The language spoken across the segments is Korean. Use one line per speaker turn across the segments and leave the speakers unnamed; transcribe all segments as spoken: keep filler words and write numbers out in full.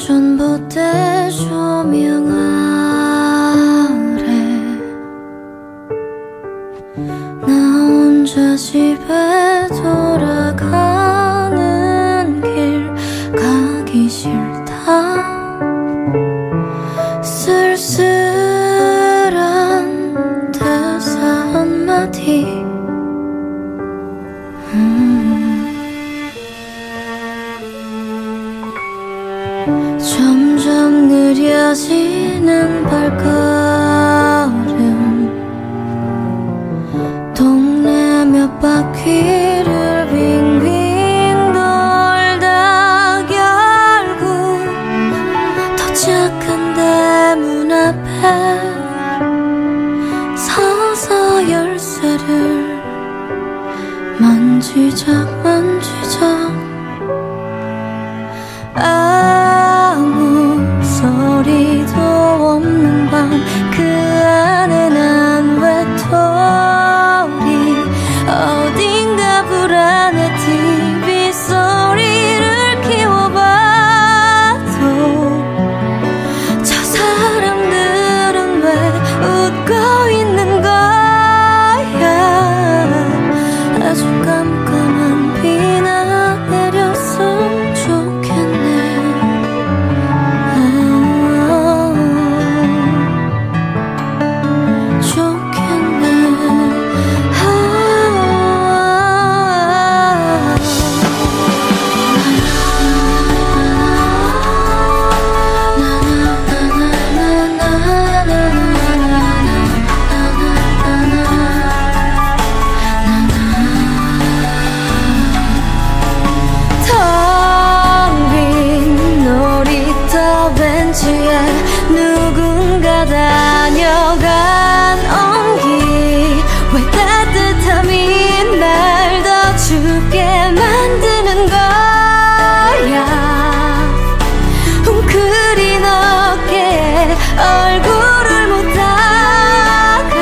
전봇대 조명 아래 나 혼자 집에 돌아가는 길 가기 싫다 쓸쓸한 대사 한마디 음. 점점 느려지는 발걸음 동네 몇 바퀴를 빙빙 돌다 결국 도착한 대문 앞에 서서 열쇠를 만지작 만지작 아무 소리도 없는 밤 그 안에 난 외톨이 어딘가 불안해 티비 소리를 키워봐도 저 사람들은 왜 웃고 있는 거야 아주 깜깜한 비나 내렸으면 좋겠네 아, 좋겠네 아, 텅 빈 놀이터 벤치에 누군가 다녀간 온기 왜 따뜻함이 날 더 춥게 만드는 거야 웅크린 어깨에 얼굴을 묻다가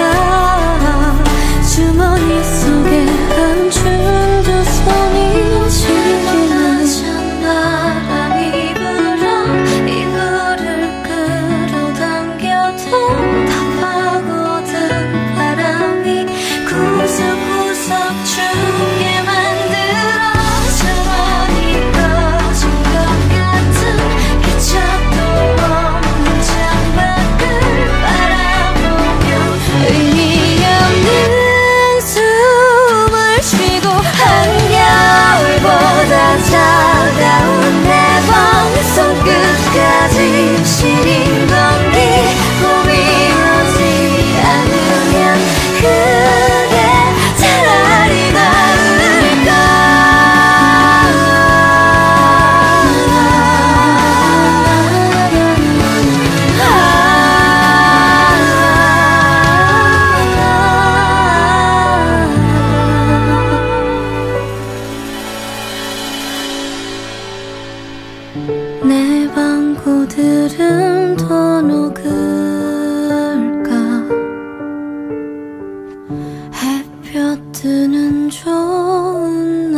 주머니 속에 감춘 두 손이 시리는 찬 바람이 불어 이불을 끌어당겨도 다 파고든 바람이 구석구석 춥게 만들어 차원이 꺼진 것 같은 기척도 없는 창밖을 바라보며 의미 없는 숨을 쉬고 한겨울보다 차가운 내 방 손끝까지 시린 공기 봄이 오지 않으면 그게 차라리 나을까 내 방구들은 더 녹을까 햇볕 뜨는 좋은